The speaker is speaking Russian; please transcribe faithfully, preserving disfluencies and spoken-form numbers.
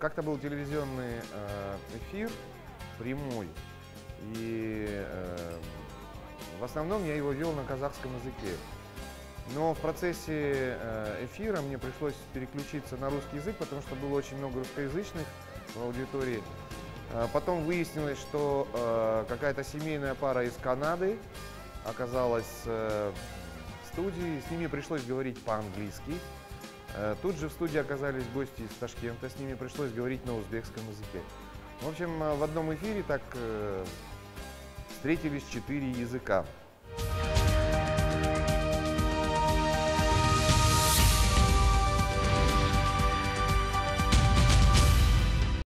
как-то был телевизионный эфир прямой, и в основном я его вел на казахском языке. Но в процессе эфира мне пришлось переключиться на русский язык, потому что было очень много русскоязычных в аудитории. Потом выяснилось, что какая-то семейная пара из Канады оказалась в студии, с ними пришлось говорить по-английски. Тут же в студии оказались гости из Ташкента, с ними пришлось говорить на узбекском языке. В общем, в одном эфире так встретились четыре языка.